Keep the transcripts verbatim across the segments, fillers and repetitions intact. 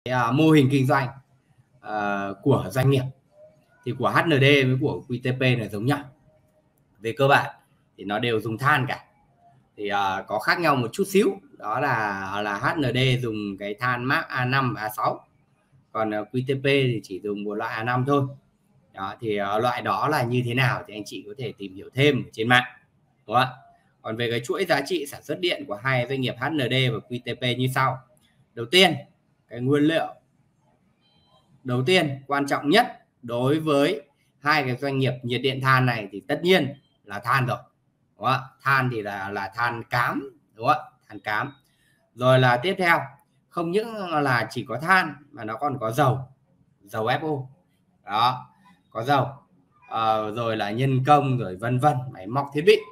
uh, mô hình kinh doanh uh, của doanh nghiệp thì của hát en đê với của quy tê pê là giống nhau. Về cơ bản thì nó đều dùng than cả, thì uh, có khác nhau một chút xíu, đó là là hát en đê dùng cái than mác A năm A sáu, còn uh, quy tê pê thì chỉ dùng một loại A năm thôi. Đó, thì uh, loại đó là như thế nào thì anh chị có thể tìm hiểu thêm trên mạng, đúng không ạ? Còn về cái chuỗi giá trị sản xuất điện của hai doanh nghiệp hát en đê và quy tê pê như sau. Đầu tiên, cái nguyên liệu đầu tiên quan trọng nhất đối với hai cái doanh nghiệp nhiệt điện than này thì tất nhiên là than rồi, đúng không? Than thì là là than cám, đúng không? Than cám. Rồi là tiếp theo, không những là chỉ có than mà nó còn có dầu, dầu ép ô, đó, có dầu, à, rồi là nhân công, rồi vân vân, máy móc thiết bị.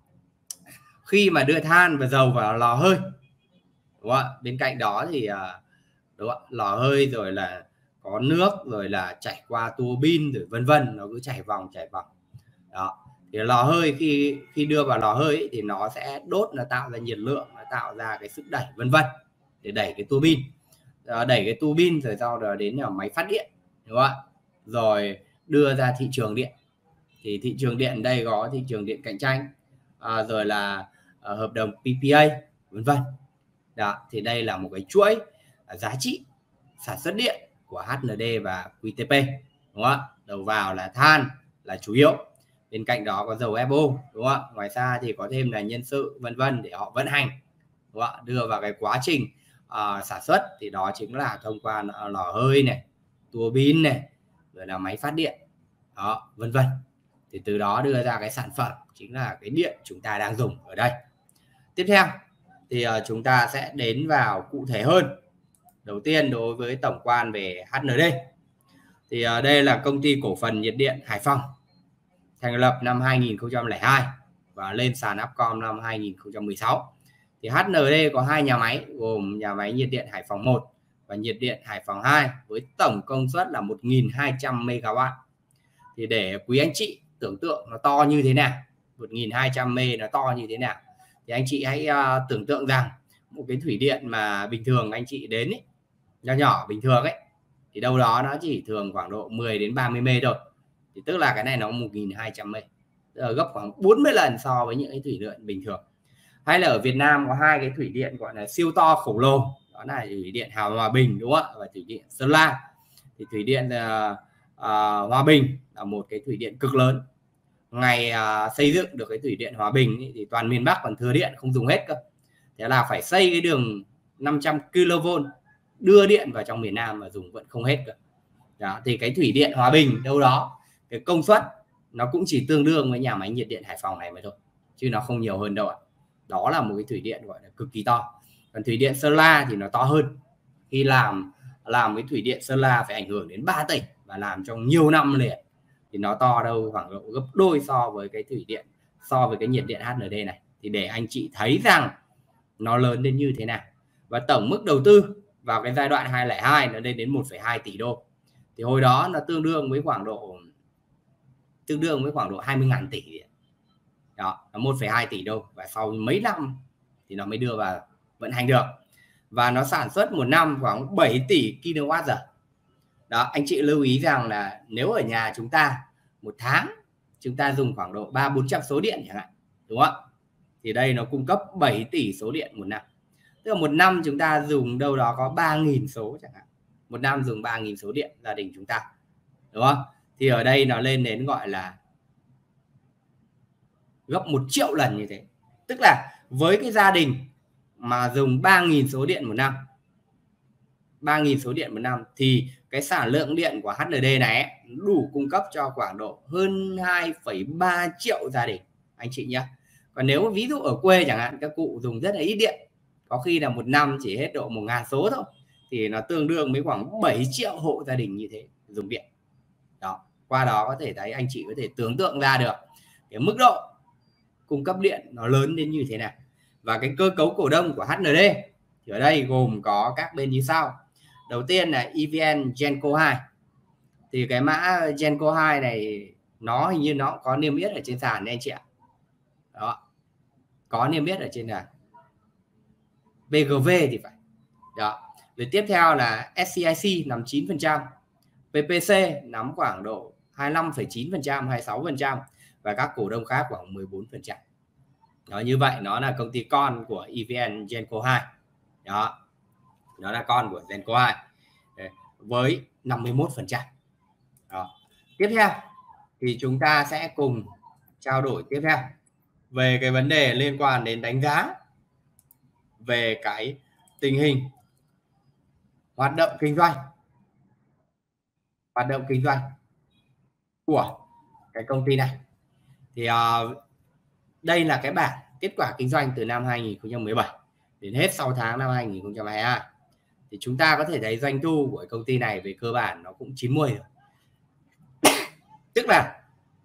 Khi mà đưa than và dầu vào lò hơi, đúng không? Bên cạnh đó thì đúng không? Lò hơi rồi là có nước, rồi là chảy qua tua bin, rồi vân vân, nó cứ chảy vòng chảy vòng. Đó, thì lò hơi khi khi đưa vào lò hơi ấy, thì nó sẽ đốt, nó tạo ra nhiệt lượng, nó tạo ra cái sức đẩy vân vân để đẩy cái tua bin, đẩy cái tua bin rồi sau đó đến là máy phát điện, đúng không? Rồi đưa ra thị trường điện. Thì thị trường điện đây có thị trường điện cạnh tranh, à, rồi là à, hợp đồng pê pê a vân vân. Đó, thì đây là một cái chuỗi à, giá trị sản xuất điện của hát en đê và quy tê pê, đúng không? Đầu vào là than là chủ yếu, bên cạnh đó có dầu ép ô, đúng không? Ngoài ra thì có thêm là nhân sự vân vân để họ vận hành, đúng không? Đưa vào cái quá trình uh, sản xuất thì đó chính là thông qua lò hơi này, tua bin này, rồi là máy phát điện, đó, vân vân. Thì từ đó đưa ra cái sản phẩm chính là cái điện chúng ta đang dùng ở đây. Tiếp theo thì uh, chúng ta sẽ đến vào cụ thể hơn. Đầu tiên đối với tổng quan về hát en đê thì uh, đây là công ty cổ phần nhiệt điện Hải Phòng, thành lập năm hai nghìn không trăm lẻ hai và lên sàn Upcom năm hai nghìn không trăm mười sáu. Thì hát en đê có hai nhà máy gồm nhà máy nhiệt điện Hải Phòng một và nhiệt điện Hải Phòng hai với tổng công suất là một nghìn hai trăm mê ga oát. Thì để quý anh chị tưởng tượng nó to như thế nào, một nghìn hai trăm mê nó to như thế nào, thì anh chị hãy uh, tưởng tượng rằng một cái thủy điện mà bình thường anh chị đến ấy, nhỏ nhỏ bình thường ấy, thì đâu đó nó chỉ thường khoảng độ mười đến ba mươi mê thôi. Thì tức là cái này nó một nghìn hai trăm mê, tức là gấp khoảng bốn mươi lần so với những cái thủy điện bình thường. Hay là ở Việt Nam có hai cái thủy điện gọi là siêu to khổng lồ, đó là thủy điện Hào Hòa Bình, đúng không ạ, và thủy điện Sơn La. Thì thủy điện uh, uh, Hòa Bình là một cái thủy điện cực lớn. Ngày uh, xây dựng được cái thủy điện Hòa Bình ý, thì toàn miền Bắc còn thừa điện không dùng hết cơ. Thế là phải xây cái đường năm trăm ki lô vôn đưa điện vào trong miền Nam mà dùng vẫn không hết cơ. Đó, thì cái thủy điện Hòa Bình đâu đó cái công suất nó cũng chỉ tương đương với nhà máy nhiệt điện Hải Phòng này mà thôi, chứ nó không nhiều hơn đâu ạ. Đó là một cái thủy điện gọi là cực kỳ to. Còn thủy điện Sơn La thì nó to hơn. Khi làm làm cái thủy điện Sơn La phải ảnh hưởng đến ba tỉnh và làm trong nhiều năm liền, thì nó to đâu khoảng độ gấp đôi so với cái thủy điện, so với cái nhiệt điện hát en đê này. Thì để anh chị thấy rằng nó lớn đến như thế nào. Và tổng mức đầu tư vào cái giai đoạn hai nghìn không trăm lẻ hai nó lên đến một phẩy hai tỷ đô. Thì hồi đó nó tương đương với khoảng độ tương đương với khoảng độ hai mươi nghìn tỷ. Đó, nó một phẩy hai tỷ đô, và sau mấy năm thì nó mới đưa vào vận hành được. Và nó sản xuất một năm khoảng bảy tỷ ki lô oát giờ. Đó, anh chị lưu ý rằng là nếu ở nhà chúng ta một tháng chúng ta dùng khoảng độ ba bốn trăm số điện chẳng hạn, đúng không ạ? Thì đây nó cung cấp bảy tỷ số điện một năm. Tức là một năm chúng ta dùng đâu đó có ba nghìn số chẳng hạn. Một năm dùng ba nghìn số điện gia đình chúng ta, đúng không? Thì ở đây nó lên đến gọi là gấp một triệu lần như thế. Tức là với cái gia đình mà dùng ba nghìn số điện một năm, ba nghìn số điện một năm thì cái sản lượng điện của hát en đê này ấy, đủ cung cấp cho khoảng độ hơn hai phẩy ba triệu gia đình anh chị nhé. Còn nếu ví dụ ở quê chẳng hạn, các cụ dùng rất là ít điện, có khi là một năm chỉ hết độ một ngàn số thôi, thì nó tương đương với khoảng bảy triệu hộ gia đình như thế dùng điện. Đó, qua đó có thể thấy anh chị có thể tưởng tượng ra được cái mức độ cung cấp điện nó lớn đến như thế nào. Và cái cơ cấu cổ đông của hát en đê thì ở đây gồm có các bên như sau. Đầu tiên là e vê en Genco hai. Thì cái mã Genco hai này nó hình như nó có niêm yết ở trên sàn đấy anh chị ạ. Đó, có niêm yết ở trên là vê giê vê thì phải. Đó, Rồi tiếp theo là ét xê i xê nắm chín phần trăm, pê pê xê nắm khoảng độ hai mươi lăm phẩy chín phần trăm, hai mươi sáu phần trăm và các cổ đông khác khoảng mười bốn phần trăm. Đó, như vậy nó là công ty con của e vê en Genco hai. Đó, nó là con của Genco hai với năm mươi mốt phần trăm. Đó. Tiếp theo thì chúng ta sẽ cùng trao đổi tiếp theo về cái vấn đề liên quan đến đánh giá về cái tình hình hoạt động kinh doanh hoạt động kinh doanh của cái công ty này. Thì uh, đây là cái bảng kết quả kinh doanh từ năm hai nghìn không trăm mười bảy đến hết sáu tháng năm hai nghìn không trăm hai mươi hai. Thì chúng ta có thể thấy doanh thu của công ty này về cơ bản nó cũng chín mươi rồi. Tức là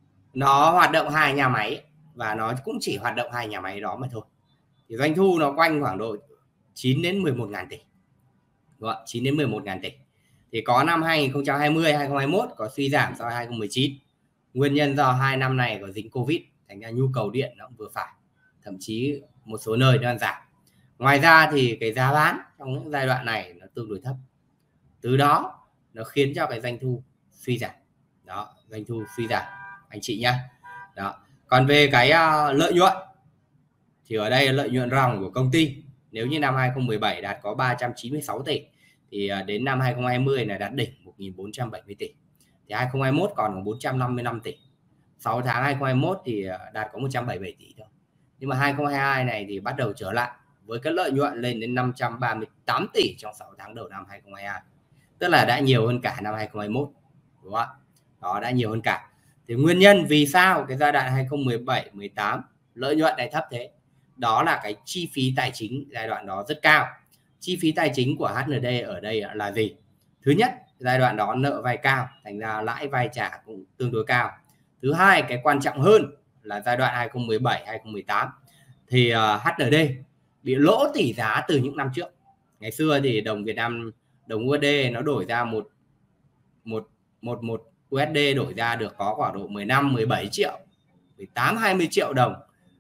nó hoạt động hai nhà máy và nó cũng chỉ hoạt động hai nhà máy đó mà thôi. Thì doanh thu nó quanh khoảng độ chín đến mười một ngàn tỷ. Đúng không? chín đến mười một ngàn tỷ. Thì có năm hai nghìn không trăm hai mươi, hai nghìn không trăm hai mươi mốt có suy giảm so với hai nghìn không trăm mười chín. Nguyên nhân do hai năm này có dính Covid, thành ra nhu cầu điện nó cũng vừa phải, thậm chí một số nơi nó giảm. Ngoài ra thì cái giá bán trong những giai đoạn này nó tương đối thấp, từ đó nó khiến cho cái doanh thu suy giảm. Đó, doanh thu suy giảm anh chị nhé. Đó. Còn về cái uh, lợi nhuận thì ở đây lợi nhuận ròng của công ty nếu như năm hai nghìn không trăm mười bảy đạt có ba trăm chín mươi sáu tỷ thì uh, đến năm hai nghìn không trăm hai mươi là đạt đỉnh một nghìn bốn trăm bảy mươi tỷ. Thì hai nghìn không trăm hai mươi mốt còn có bốn trăm năm mươi lăm tỷ. sáu tháng hai nghìn không trăm hai mươi mốt thì uh, đạt có một trăm bảy mươi bảy tỷ thôi. Nhưng mà hai nghìn không trăm hai mươi hai này thì bắt đầu trở lại với cái lợi nhuận lên đến năm trăm ba mươi tám tỷ trong sáu tháng đầu năm hai nghìn không trăm hai mươi hai. Tức là đã nhiều hơn cả năm hai nghìn không trăm hai mươi mốt. Đúng không ạ? Đó, đã nhiều hơn cả. Thì nguyên nhân vì sao cái giai đoạn hai nghìn không trăm mười bảy mười tám lợi nhuận này thấp thế? Đó là cái chi phí tài chính giai đoạn đó rất cao. Chi phí tài chính của hát en đê ở đây là gì? Thứ nhất, giai đoạn đó nợ vay cao, thành ra lãi vay trả cũng tương đối cao. Thứ hai, cái quan trọng hơn là giai đoạn hai nghìn không trăm mười bảy hai nghìn không trăm mười tám thì uh, hát en đê bị lỗ tỷ giá từ những năm trước. Ngày xưa thì đồng Việt Nam, đồng u ét đê nó đổi ra một một một một u ét đê đổi ra được có khoảng độ mười lăm mười bảy triệu, mười tám hai mươi triệu đồng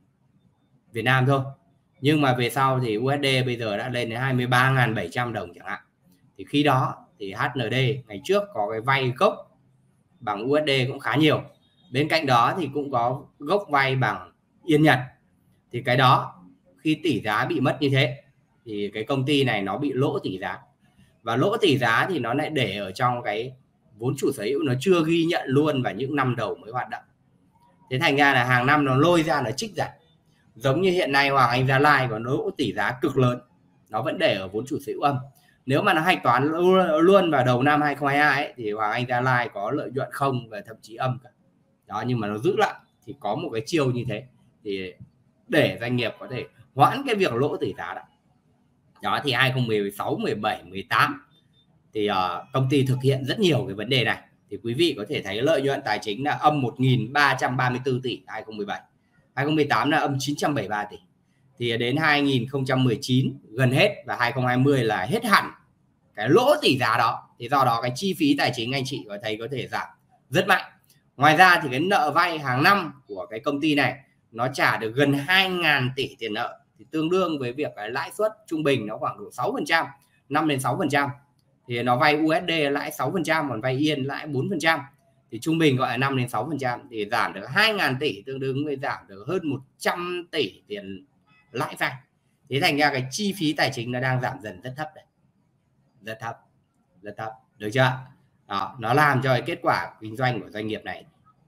Việt Nam thôi. Nhưng mà về sau thì u ét đê bây giờ đã lên đến hai mươi ba nghìn bảy trăm đồng chẳng hạn. Thì khi đó thì hát en đê ngày trước có cái vay gốc bằng u ét đê cũng khá nhiều. Bên cạnh đó thì cũng có gốc vay bằng Yên Nhật. Thì cái đó khi tỷ giá bị mất như thế thì cái công ty này nó bị lỗ tỷ giá. Và lỗ tỷ giá thì nó lại để ở trong cái vốn chủ sở hữu, nó chưa ghi nhận luôn vào những năm đầu mới hoạt động. Thế thành ra là hàng năm nó lôi ra nó trích ra. Giống như hiện nay Hoàng Anh Gia Lai có lỗ tỷ giá cực lớn, nó vẫn để ở vốn chủ sở hữu âm. Nếu mà nó hạch toán luôn vào đầu năm hai nghìn không trăm hai mươi hai ấy, thì Hoàng Anh Gia Lai có lợi nhuận không và thậm chí âm cả. Đó, nhưng mà nó giữ lại thì có một cái chiêu như thế thì để doanh nghiệp có thể hoãn cái việc lỗ tỷ giá đó. Đó thì hai nghìn không trăm mười sáu, mười bảy, mười tám thì uh, công ty thực hiện rất nhiều cái vấn đề này. Thì quý vị có thể thấy lợi nhuận tài chính là âm một nghìn ba trăm ba mươi tư tỷ hai nghìn không trăm mười bảy. hai nghìn không trăm mười tám là âm chín trăm bảy mươi ba tỷ. Thì đến hai nghìn không trăm mười chín gần hết và hai nghìn không trăm hai mươi là hết hẳn cái lỗ tỷ giá đó. Thì do đó cái chi phí tài chính anh chị có thấy có thể giảm rất mạnh. Ngoài ra thì cái nợ vay hàng năm của cái công ty này nó trả được gần hai nghìn tỷ tiền nợ, thì tương đương với việc cái lãi suất trung bình nó khoảng độ sáu phần trăm, năm đến sáu phần trăm. Thì nó vay u ét đê lãi sáu phần trăm, còn vay Yên lãi bốn phần trăm. Thì trung bình gọi là năm đến sáu phần trăm thì giảm được hai nghìn tỷ, tương đương với giảm được hơn một trăm tỷ tiền lãi vay. Thế thành ra cái chi phí tài chính nó đang giảm dần rất thấp đấy. Rất thấp, rất thấp. Được chưa? Đó, nó làm cho cái kết quả kinh doanh của doanh nghiệp này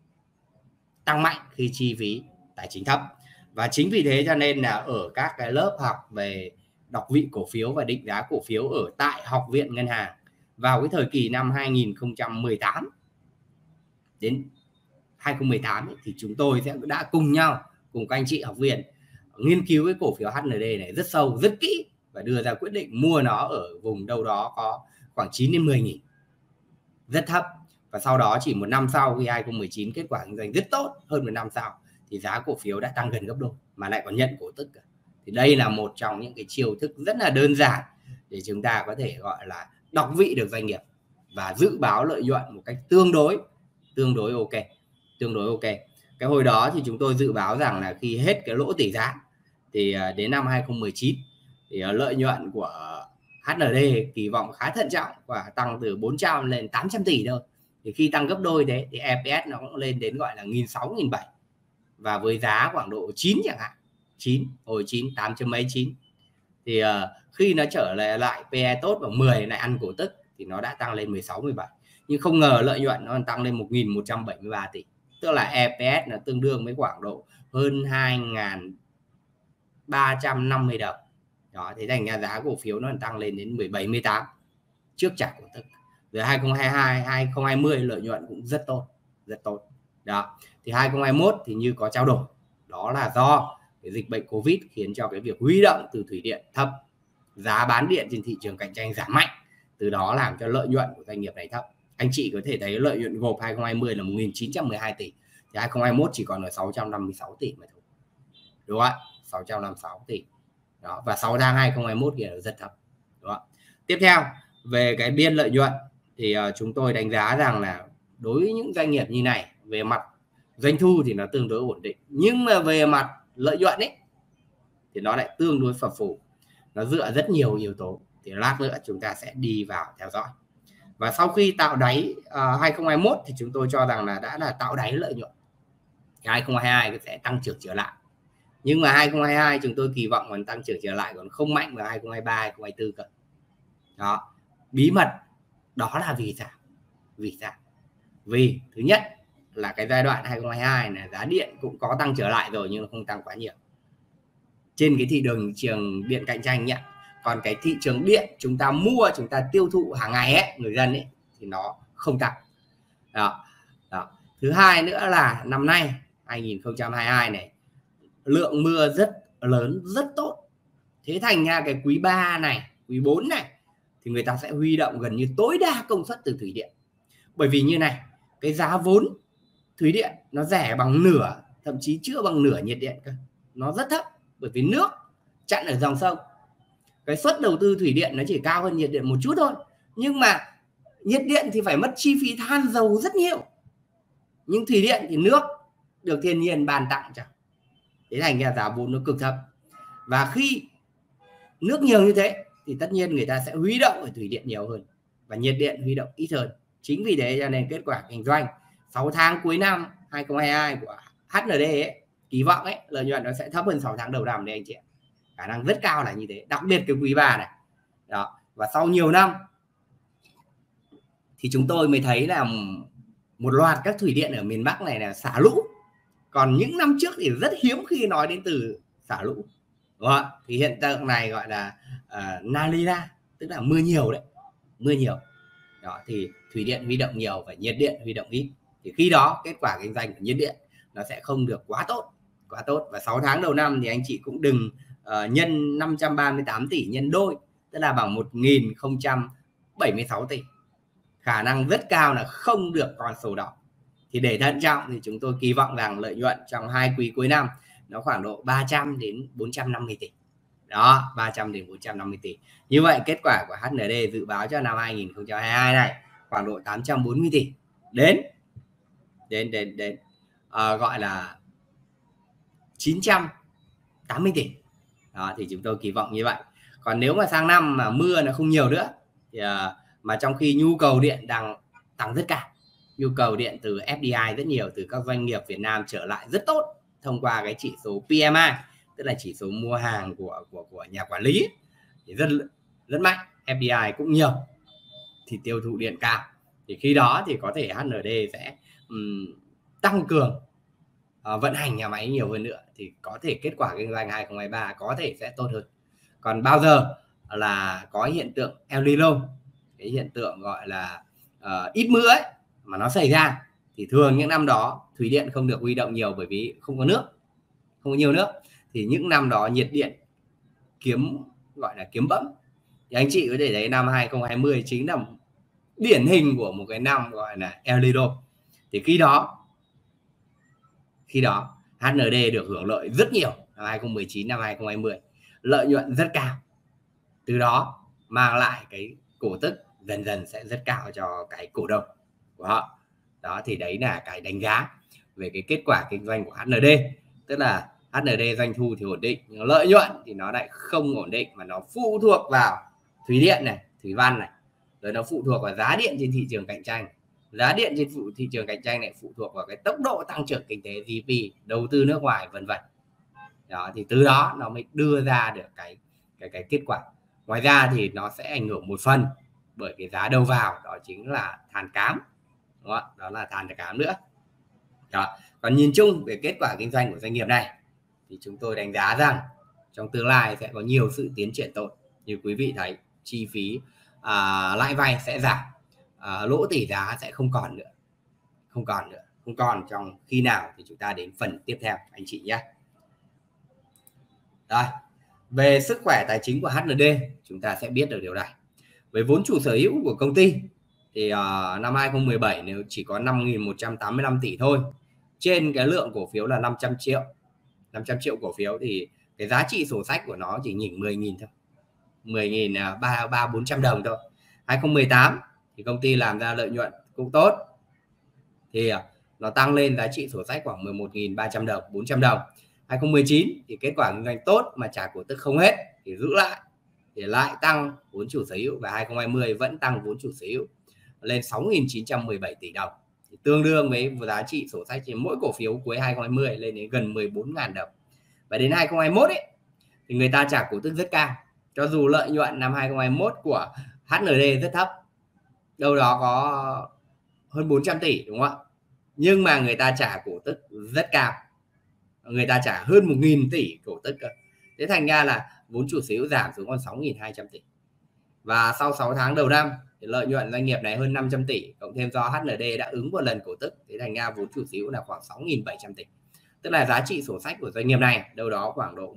tăng mạnh khi chi phí tài chính thấp. Và chính vì thế cho nên là ở các cái lớp học về đọc vị cổ phiếu và định giá cổ phiếu ở tại Học viện Ngân hàng vào cái thời kỳ năm hai nghìn không trăm mười tám đến hai nghìn không trăm mười tám ấy, thì chúng tôi sẽ đã cùng nhau cùng các anh chị học viên nghiên cứu cái cổ phiếu hát en đê này rất sâu, rất kỹ và đưa ra quyết định mua nó ở vùng đâu đó có khoảng chín đến mười nghìn, rất thấp. Và sau đó chỉ một năm sau khi hai nghìn không trăm mười chín kết quả kinh doanh rất tốt, hơn một năm sau thì giá cổ phiếu đã tăng gần gấp đôi mà lại còn nhận cổ tức cả. Thì đây là một trong những cái chiêu thức rất là đơn giản để chúng ta có thể gọi là đọc vị được doanh nghiệp và dự báo lợi nhuận một cách tương đối tương đối ok, tương đối ok. Cái hồi đó thì chúng tôi dự báo rằng là khi hết cái lỗ tỷ giá thì đến năm hai nghìn không trăm mười chín thì lợi nhuận của hát en đê kỳ vọng khá thận trọng và tăng từ bốn trăm lên tám trăm tỷ thôi. Thì khi tăng gấp đôi thế thì e pê ét nó cũng lên đến gọi là nghìn sáu trăm nghìn bảy trăm, và với giá khoảng độ chín chẳng hạn, chín hồi chín tám chấm mấy chín, thì uh, khi nó trở lại lại pê e tốt và mười lại ăn cổ tức thì nó đã tăng lên mười sáu mười bảy, nhưng không ngờ lợi nhuận nó tăng lên một nghìn một trăm bảy mươi ba tỷ, tức là e pê ét nó tương đương với khoảng độ hơn hai nghìn ba trăm năm mươi đồng. Đó, thế thành ra giá cổ phiếu nó tăng lên đến mười bảy mười tám trước trả cổ tức. Rồi hai không hai hai hai không hai không lợi nhuận cũng rất tốt, rất tốt. Đó, thì hai không hai mốt thì như có trao đổi, đó là do cái dịch bệnh Covid khiến cho cái việc huy động từ thủy điện thấp, giá bán điện trên thị trường cạnh tranh giảm mạnh, từ đó làm cho lợi nhuận của doanh nghiệp này thấp. Anh chị có thể thấy lợi nhuận gộp hai không hai không là một nghìn chín trăm mười hai tỷ, thì hai không hai mốt chỉ còn là sáu trăm năm mươi sáu tỷ mà thôi. Đúng không ạ? sáu trăm năm mươi sáu tỷ. Đó, và sáu tháng hai không hai mốt kia là rất thấp. Đúng không? Tiếp theo, về cái biên lợi nhuận thì uh, chúng tôi đánh giá rằng là đối với những doanh nghiệp như này, về mặt doanh thu thì nó tương đối ổn định, nhưng mà về mặt lợi nhuận ấy thì nó lại tương đối phập phù, nó dựa rất nhiều yếu tố, thì lát nữa chúng ta sẽ đi vào theo dõi. Và sau khi tạo đáy uh, hai không hai mốt thì chúng tôi cho rằng là đã là tạo đáy lợi nhuận, hai không hai hai sẽ tăng trưởng trở lại, nhưng mà hai không hai hai chúng tôi kỳ vọng còn tăng trưởng trở lại, còn không mạnh vào hai không hai ba hai không hai tư cơ. Đó, bí mật đó là vì sao? Vì sao? Vì thứ nhất là cái giai đoạn hai không hai hai này giá điện cũng có tăng trở lại rồi, nhưng nó không tăng quá nhiều trên cái thị trường trường điện cạnh tranh nhé. Còn cái thị trường điện chúng ta mua, chúng ta tiêu thụ hàng ngày ấy, người dân ấy, thì nó không tăng. Đó. Đó. Thứ hai nữa là năm nay hai không hai hai này lượng mưa rất lớn, rất tốt, thế thành ra cái quý ba này, quý bốn này thì người ta sẽ huy động gần như tối đa công suất từ thủy điện. Bởi vì như này, cái giá vốn thủy điện nó rẻ bằng nửa, thậm chí chưa bằng nửa nhiệt điện cơ, nó rất thấp, bởi vì nước chặn ở dòng sông. Cái suất đầu tư thủy điện nó chỉ cao hơn nhiệt điện một chút thôi, nhưng mà nhiệt điện thì phải mất chi phí than dầu rất nhiều, nhưng thủy điện thì nước được thiên nhiên ban tặng cho, thế thành ra giá vốn nó cực thấp. Và khi nước nhiều như thế thì tất nhiên người ta sẽ huy động ở thủy điện nhiều hơn và nhiệt điện huy động ít hơn. Chính vì thế cho nên kết quả kinh doanh sáu tháng cuối năm hai không hai hai của hát en đê ấy, kỳ vọng ấy lợi nhuận nó sẽ thấp hơn sáu tháng đầu năm đấy anh chị ạ. Khả năng rất cao là như thế, đặc biệt cái quý ba này. Đó, và sau nhiều năm thì chúng tôi mới thấy là một loạt các thủy điện ở miền Bắc này là xả lũ. Còn những năm trước thì rất hiếm khi nói đến từ xả lũ. Đúng không? Thì hiện tượng này gọi là uh, La Nina, tức là mưa nhiều đấy, mưa nhiều. Đó, thì thủy điện huy động nhiều và nhiệt điện huy động ít. Thì khi đó kết quả kinh doanh của nhiệt điện nó sẽ không được quá tốt, quá tốt. Và sáu tháng đầu năm thì anh chị cũng đừng uh, nhân năm trăm ba mươi tám tỷ nhân đôi, tức là bằng một nghìn không trăm bảy mươi sáu tỷ. Khả năng rất cao là không được con số đó. Thì để thận trọng thì chúng tôi kỳ vọng rằng lợi nhuận trong hai quý cuối năm nó khoảng độ ba trăm đến bốn trăm năm mươi tỷ. Đó, ba trăm đến bốn trăm năm mươi tỷ. Như vậy kết quả của hát en đê dự báo cho năm hai không hai hai này khoảng độ tám trăm bốn mươi tỷ đến đến đến đến uh, gọi là chín trăm tám mươi tỷ. Đó, thì chúng tôi kỳ vọng như vậy. Còn nếu mà sang năm mà mưa nó không nhiều nữa thì uh, mà trong khi nhu cầu điện đang tăng rất cao, nhu cầu điện từ ép đê i rất nhiều, từ các doanh nghiệp Việt Nam trở lại rất tốt thông qua cái chỉ số pê em i, tức là chỉ số mua hàng của của của nhà quản lý thì rất rất mạnh, ép đê i cũng nhiều thì tiêu thụ điện cao, thì khi đó thì có thể hát en đê sẽ um, tăng cường uh, vận hành nhà máy nhiều hơn nữa, thì có thể kết quả kinh doanh hai không hai ba có thể sẽ tốt hơn. Còn bao giờ là có hiện tượng El Nino, cái hiện tượng gọi là uh, ít mưa ấy mà nó xảy ra, thì thường những năm đó thủy điện không được huy động nhiều bởi vì không có nước, không có nhiều nước, thì những năm đó nhiệt điện kiếm gọi là kiếm bẫm. Thì anh chị có thể thấy năm hai không hai không chính là điển hình của một cái năm gọi là El Nino. Thì khi đó khi đó hát en đê được hưởng lợi rất nhiều năm hai không một chín, năm hai không hai không, lợi nhuận rất cao, từ đó mang lại cái cổ tức dần dần sẽ rất cao cho cái cổ đông của họ. Đó, thì đấy là cái đánh giá về cái kết quả kinh doanh của hát en đê. Tức là hát en đê doanh thu thì ổn định, nhưng lợi nhuận thì nó lại không ổn định, mà nó phụ thuộc vào thủy điện này, thủy văn này, rồi nó phụ thuộc vào giá điện trên thị trường cạnh tranh. Giá điện trên phụ thị trường cạnh tranh này phụ thuộc vào cái tốc độ tăng trưởng kinh tế giê đê pê, đầu tư nước ngoài vân vân. Đó, thì từ đó nó mới đưa ra được cái cái cái kết quả. Ngoài ra thì nó sẽ ảnh hưởng một phần bởi cái giá đầu vào, đó chính là than cám. Đó, đó là than cám nữa. Đó. Còn nhìn chung về kết quả kinh doanh của doanh nghiệp này thì chúng tôi đánh giá rằng trong tương lai sẽ có nhiều sự tiến triển tốt. Như quý vị thấy, chi phí à, lãi vay sẽ giảm, à, lỗ tỷ giá sẽ không còn nữa, không còn nữa, không còn trong khi nào thì chúng ta đến phần tiếp theo anh chị nhé. Rồi, về sức khỏe tài chính của hát en đê chúng ta sẽ biết được điều này. Về vốn chủ sở hữu của công ty thì uh, năm hai không một bảy nếu chỉ có năm nghìn một trăm tám mươi lăm tỷ thôi, trên cái lượng cổ phiếu là năm trăm triệu, năm trăm triệu cổ phiếu thì cái giá trị sổ sách của nó chỉ nhỉnh mười nghìn thôi, mười nghìn ba ba bốn trăm đồng thôi. hai không một tám thì công ty làm ra lợi nhuận cũng tốt, thì nó tăng lên giá trị sổ sách khoảng mười một nghìn ba trăm đồng, bốn trăm đồng. hai không một chín thì kết quả kinh doanh tốt mà trả cổ tức không hết thì giữ lại, thì lại tăng vốn chủ sở hữu, và hai không hai không vẫn tăng vốn chủ sở hữu lên sáu nghìn chín trăm mười bảy tỷ đồng, thì tương đương với giá trị sổ sách trên mỗi cổ phiếu cuối hai không hai không lên đến gần mười bốn nghìn đồng. Và đến hai không hai mốt ấy, thì người ta trả cổ tức rất cao, cho dù lợi nhuận năm hai không hai mốt của hát en đê rất thấp, đâu đó có hơn bốn trăm tỷ đúng không ạ, nhưng mà người ta trả cổ tức rất cao, người ta trả hơn một nghìn tỷ cổ tức cơ. Thế thành ra là vốn chủ sở hữu giảm xuống còn sáu nghìn hai trăm tỷ. Và sau sáu tháng đầu năm thì lợi nhuận doanh nghiệp này hơn năm trăm tỷ, cộng thêm do hát en đê đã ứng một lần cổ tức, thế thành ra vốn chủ sở hữu là khoảng sáu nghìn bảy trăm tỷ. Tức là giá trị sổ sách của doanh nghiệp này đâu đó khoảng độ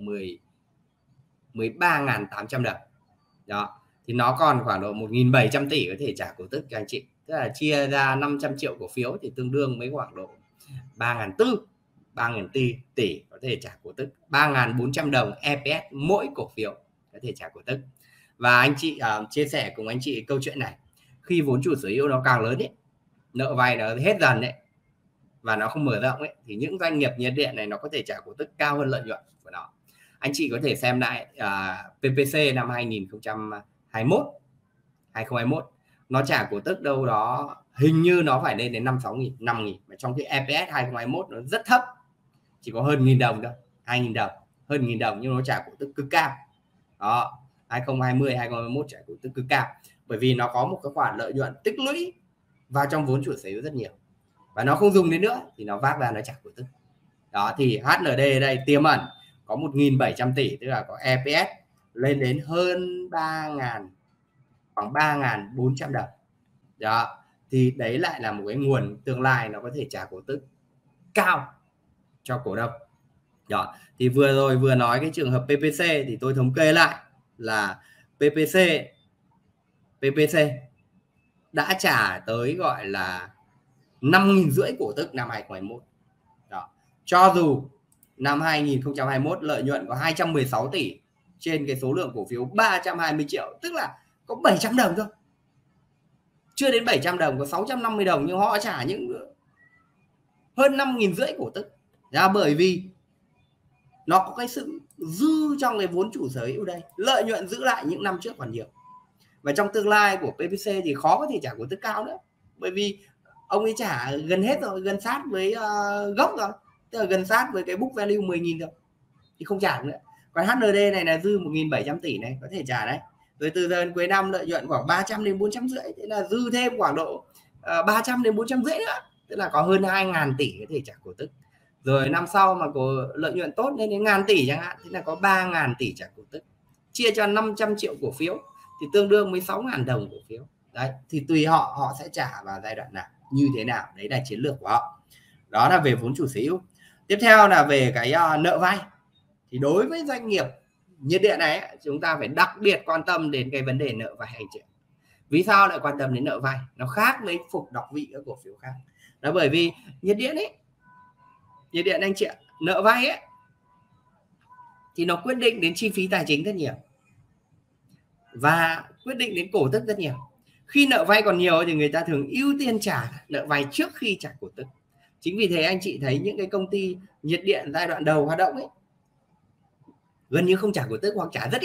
mười ba nghìn tám trăm đồng. Đó, thì nó còn khoảng độ một nghìn bảy trăm tỷ có thể trả cổ tức cho anh chị. Tức là chia ra năm trăm triệu cổ phiếu thì tương đương với khoảng độ ba nghìn bốn trăm, ba nghìn tỷ có thể trả cổ tức, ba nghìn bốn trăm đồng e pê ét mỗi cổ phiếu có thể trả cổ tức. Và anh chị uh, chia sẻ cùng anh chị câu chuyện này, khi vốn chủ sở hữu nó càng lớn ấy, nợ vay nó hết dần đấy và nó không mở rộng ấy, thì những doanh nghiệp nhiệt điện này nó có thể trả cổ tức cao hơn lợi nhuận của nó. Anh chị có thể xem lại uh, pê pê xê năm hai không hai mốt, hai không hai mốt nó trả cổ tức đâu đó hình như nó phải lên đến năm sáu nghìn, năm nghìn, mà trong khi e pê ét hai không hai mốt nó rất thấp, chỉ có hơn nghìn đồng thôi, hai nghìn đồng, hơn nghìn đồng, nhưng nó trả cổ tức cực cao. Đó, hai không hai không, hai không hai mốt trả cổ tức cực cao, bởi vì nó có một cái khoản lợi nhuận tích lũy vào trong vốn chủ sở hữu rất nhiều, và nó không dùng đến nữa thì nó vác ra nó trả cổ tức. Đó, thì hát en đê đây tiềm ẩn có một nghìn bảy trăm tỷ, tức là có e pê ét lên đến hơn ba nghìn, khoảng ba nghìn bốn trăm đồng. Đó, thì đấy lại là một cái nguồn tương lai nó có thể trả cổ tức cao cho cổ đông. Đó, thì vừa rồi vừa nói cái trường hợp pê pê xê thì tôi thống kê lại là pê pê xê pê pê xê đã trả tới gọi là năm nghìn rưỡi cổ tức năm hai không hai mốt. Đó, cho dù năm hai không hai mốt lợi nhuận có hai trăm mười sáu tỷ trên cái số lượng cổ phiếu ba trăm hai mươi triệu, tức là có bảy trăm đồng thôi, chưa đến bảy trăm đồng, có sáu trăm năm mươi đồng, nhưng họ trả những hơn năm nghìn rưỡi cổ tức. Là bởi vì nó có cái sự dư trong cái vốn chủ sở hữu đây, lợi nhuận giữ lại những năm trước còn nhiều. Và trong tương lai của pê pê xê thì khó có thể trả cổ tức cao nữa, bởi vì ông ấy trả gần hết rồi, gần sát với uh, gốc rồi, tức là gần sát với cái book value mười nghìn rồi thì không trả nữa. Còn hát en đê này là dư một nghìn bảy trăm tỷ này, có thể trả đấy. Rồi từ giờ đến cuối năm lợi nhuận khoảng ba trăm đến bốn trăm rưỡi, thế là dư thêm khoảng độ uh, ba trăm đến bốn trăm rưỡi nữa, tức là có hơn hai nghìn tỷ có thể trả cổ tức. Rồi năm sau mà có lợi nhuận tốt lên đến ngàn tỷ chẳng hạn, thế là có ba nghìn tỷ trả cổ tức, chia cho năm trăm triệu cổ phiếu thì tương đương với sáu nghìn đồng cổ phiếu. Đấy, thì tùy họ họ sẽ trả vào giai đoạn nào, như thế nào, đấy là chiến lược của họ. Đó là về vốn chủ sở hữu. Tiếp theo là về cái uh, nợ vay. Thì đối với doanh nghiệp nhiệt điện này, chúng ta phải đặc biệt quan tâm đến cái vấn đề nợ vay anh chị. Vì sao lại quan tâm đến nợ vay? Nó khác với phục đọc vị các cổ phiếu khác. Đó, bởi vì nhiệt điện ấy, nhiệt điện anh chị, nợ vay ấy thì nó quyết định đến chi phí tài chính rất nhiều và quyết định đến cổ tức rất nhiều. Khi nợ vay còn nhiều thì người ta thường ưu tiên trả nợ vay trước khi trả cổ tức. Chính vì thế anh chị thấy những cái công ty nhiệt điện giai đoạn đầu hoạt động ấy gần như không trả cổ tức hoặc trả rất ít.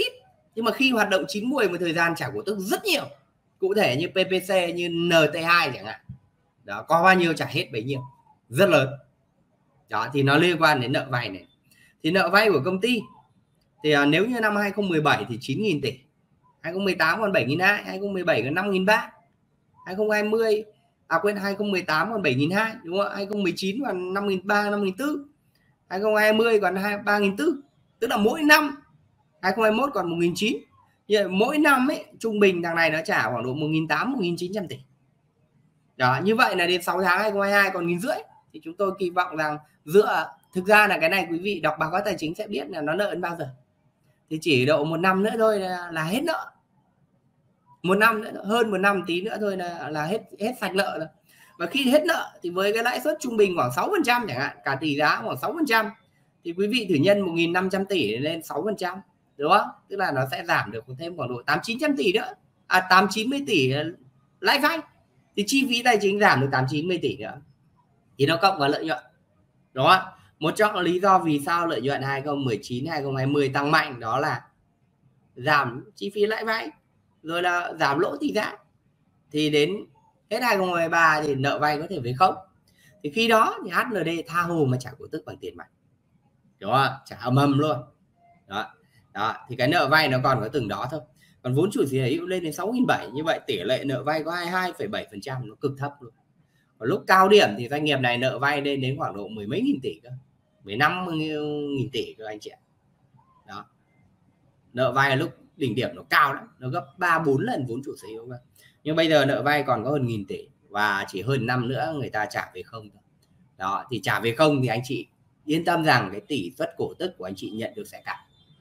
Nhưng mà khi hoạt động chín mùi một thời gian trả cổ tức rất nhiều, cụ thể như pê pê xê, như en tê hai chẳng hạn, đó, có bao nhiêu trả hết bấy nhiêu, rất lớn. Đó thì nó liên quan đến nợ vay này. Thì nợ vay của công ty thì à, nếu như năm hai không một bảy thì chín nghìn tỷ, hai không một tám còn bảy nghìn hai trăm, hai không một bảy còn năm nghìn ba trăm, hai không hai không à quên hai không một tám còn bảy nghìn hai trăm, đúng không? hai không một chín còn năm nghìn ba trăm, năm nghìn bốn trăm, hai không hai không còn ba nghìn bốn trăm, tức là mỗi năm hai không hai mốt còn một nghìn chín trăm. Như mỗi năm ấy trung bình thằng này nó trả khoảng độ một nghìn tám trăm, một nghìn chín trăm tỷ. Đó, như vậy là đến sáu tháng hai không hai hai còn nghìn rưỡi. Thì chúng tôi kỳ vọng rằng dựa, thực ra là cái này quý vị đọc báo cáo tài chính sẽ biết là nó nợ đến bao giờ. Thì chỉ độ một năm nữa thôi là, là hết nợ. Một năm nữa, hơn một năm tí nữa thôi là, là hết hết sạch nợ rồi. Và khi hết nợ thì với cái lãi suất trung bình khoảng sáu phần trăm chẳng hạn, cả tỷ giá khoảng sáu phần trăm, thì quý vị thử nhân một nghìn năm trăm tỷ lên sáu phần trăm, đúng không? Tức là nó sẽ giảm được thêm khoảng độ tám chín trăm tỷ nữa, à tám chín mươi tỷ lãi vay, thì chi phí tài chính giảm được tám chín mươi tỷ nữa, thì nó cộng vào lợi nhuận, đúng không? Một trong lý do vì sao lợi nhuận hai không một chín, hai không hai không tăng mạnh đó là giảm chi phí lãi vay, rồi là giảm lỗ tỷ giá. Thì đến hết hai không hai ba thì nợ vay có thể về không. Thì khi đó thì hát en đê tha hồ mà trả cổ tức bằng tiền mặt, đúng không? Trả ầm ầm luôn. Đó. Đó, thì cái nợ vay nó còn có từng đó thôi. Còn vốn chủ sở hữu lên đến sáu nghìn bảy trăm, như vậy tỷ lệ nợ vay có hai mươi hai phẩy bảy phần trăm, nó cực thấp luôn. Ở lúc cao điểm thì doanh nghiệp này nợ vay lên đến khoảng độ mười mấy nghìn tỷ cơ, mười lăm nghìn tỷ cơ anh chị ạ. Đó. Nợ vay lúc đỉnh điểm nó cao lắm, nó gấp ba bốn lần vốn chủ sở hữu. Nhưng bây giờ nợ vay còn có hơn nghìn tỷ và chỉ hơn năm nữa người ta trả về không. Đó, thì trả về không thì anh chị yên tâm rằng cái tỷ suất cổ tức của anh chị nhận được sẽ cao.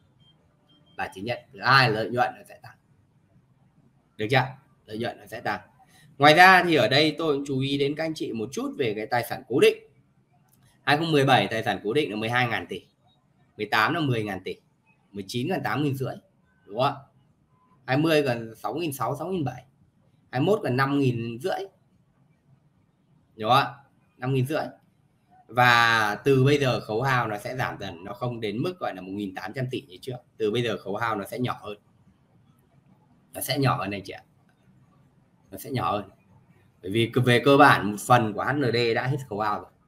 Và chỉ nhận thứ hai, lợi nhuận nó sẽ tăng. Được chưa? Lợi nhuận nó sẽ tăng. Ngoài ra thì ở đây tôi cũng chú ý đến các anh chị một chút về cái tài sản cố định. hai không một bảy tài sản cố định là mười hai nghìn tỷ, mười tám là mười nghìn tỷ, mười chín là tám nghìn rưỡi, đúng không? hai mươi gần sáu nghìn sáu trăm, sáu nghìn bảy trăm, hai mươi mốt gần năm nghìn rưỡi, đúng không? năm nghìn rưỡi. Và từ bây giờ khấu hao nó sẽ giảm dần, nó không đến mức gọi là một nghìn tám trăm tỷ như trước. Từ bây giờ khấu hao nó sẽ nhỏ hơn. Nó sẽ nhỏ hơn này chị ạ. Nó sẽ nhỏ hơn. Bởi vì về cơ bản một phần của hát en đê đã hết khấu hao rồi.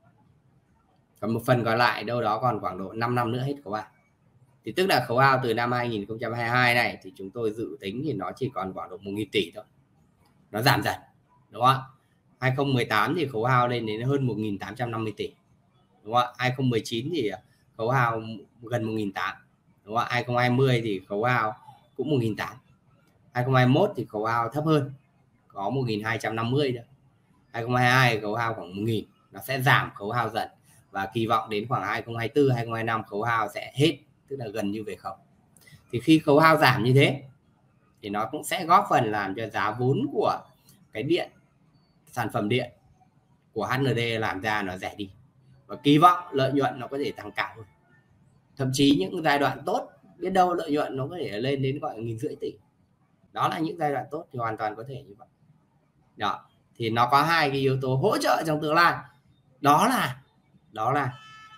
Còn một phần còn lại đâu đó còn khoảng độ năm năm nữa hết khấu hao. Thì tức là khấu hao từ năm hai nghìn không trăm hai mươi hai này thì chúng tôi dự tính thì nó chỉ còn khoảng độ một nghìn tỷ thôi. Nó giảm dần, đúng không? hai không một tám thì khấu hao lên đến hơn một nghìn tám trăm năm mươi tỷ, đúng không? hai không một chín thì khấu hao gần một nghìn tám trăm, đúng không? hai không hai không thì khấu hao cũng một nghìn tám trăm. hai không hai mốt thì khấu hao thấp hơn, có một nghìn hai trăm năm mươi nữa. hai không hai hai khấu hao khoảng một nghìn, nó sẽ giảm khấu hao dần và kỳ vọng đến khoảng hai không hai tư, hai không hai lăm khấu hao sẽ hết, tức là gần như về không. Thì khi khấu hao giảm như thế thì nó cũng sẽ góp phần làm cho giá vốn của cái điện, sản phẩm điện của hát en đê làm ra nó rẻ đi, và kỳ vọng lợi nhuận nó có thể tăng cao hơn. Thậm chí những giai đoạn tốt biết đâu lợi nhuận nó có thể lên đến gọi nghìn rưỡi tỷ. Đó là những giai đoạn tốt thì hoàn toàn có thể như vậy. Đó, thì nó có hai cái yếu tố hỗ trợ trong tương lai. Đó là đó là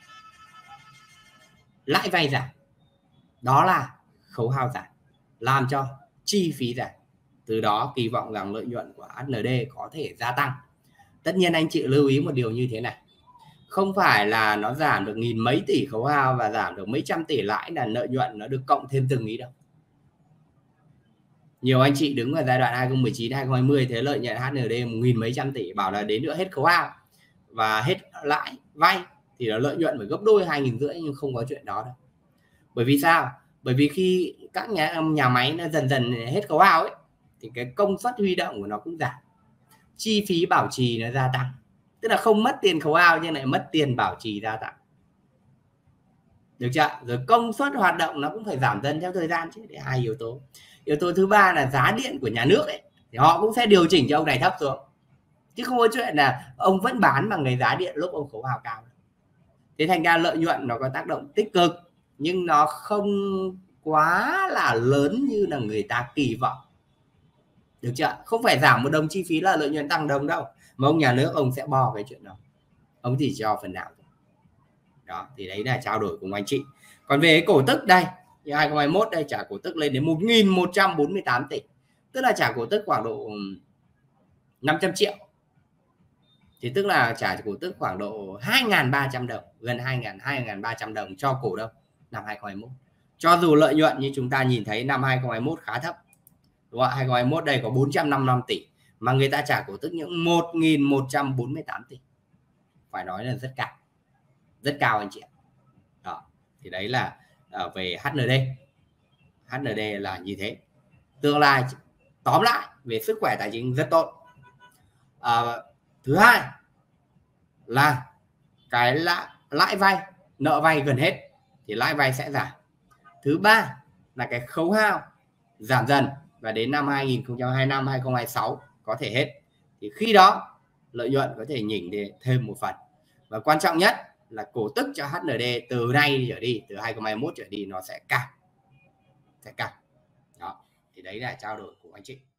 lãi vay giảm, đó là khấu hao giảm, làm cho chi phí giảm. Từ đó kỳ vọng rằng lợi nhuận của hát en đê có thể gia tăng. Tất nhiên anh chị lưu ý một điều như thế này, không phải là nó giảm được nghìn mấy tỷ khấu hao và giảm được mấy trăm tỷ lãi là lợi nhuận nó được cộng thêm từng ý đâu. Nhiều anh chị đứng ở giai đoạn hai không một chín, hai không hai không thế lợi nhuận hát en đê một nghìn mấy trăm tỷ, bảo là đến nữa hết khấu hao và hết lãi vay thì nó lợi nhuận phải gấp đôi hai nghìn rưỡi, nhưng không có chuyện đó đâu. Bởi vì sao? Bởi vì khi các nhà, nhà máy nó dần dần hết khấu hao ấy thì cái công suất huy động của nó cũng giảm, chi phí bảo trì nó gia tăng, tức là không mất tiền khấu hao nhưng lại mất tiền bảo trì gia tăng. Được chưa? Rồi công suất hoạt động nó cũng phải giảm dần theo thời gian chứ. Để hai yếu tố. Yếu tố thứ ba là giá điện của nhà nước ấy, thì họ cũng sẽ điều chỉnh cho ông này thấp xuống, chứ không có chuyện là ông vẫn bán bằng cái giá điện lúc ông khấu hao cao. Thế thành ra lợi nhuận nó có tác động tích cực nhưng nó không quá là lớn như là người ta kỳ vọng. Được chưa? Không phải giảm một đồng chi phí là lợi nhuận tăng đồng đâu, mà ông nhà nước ông sẽ bo cái chuyện đó, ông chỉ cho phần nào thôi. Đó, thì đấy là trao đổi cùng anh chị. Còn về cổ tức đây như hai không hai mốt đây trả cổ tức lên đến một nghìn một trăm bốn mươi tám tỷ, tức là trả cổ tức khoảng độ năm trăm triệu, thì tức là trả cổ tức khoảng độ hai nghìn ba trăm đồng, gần hai nghìn ba trăm đồng cho cổ đông năm hai không hai mốt. Cho dù lợi nhuận như chúng ta nhìn thấy năm hai không hai mốt khá thấp, đúng không? hai không hai mốt đây có bốn trăm năm mươi lăm tỷ mà người ta trả cổ tức những một nghìn một trăm bốn mươi tám tỷ, phải nói là rất cao, rất cao anh chị ạ. Đó, thì đấy là uh, về hát en đê. hát en đê là như thế. Tương lai tóm lại về sức khỏe tài chính rất tốt. Uh, thứ hai là cái lãi, lãi vay, nợ vay gần hết thì lãi vay sẽ giảm. Thứ ba là cái khấu hao giảm dần và đến năm hai nghìn không trăm hai mươi lăm hai nghìn không trăm hai mươi sáu có thể hết, thì khi đó lợi nhuận có thể nhỉnh thêm một phần. Và quan trọng nhất là cổ tức cho hát en đê từ nay trở đi, từ hai không hai mốt trở đi nó sẽ cao, sẽ cao. Đó, thì đấy là trao đổi của anh chị.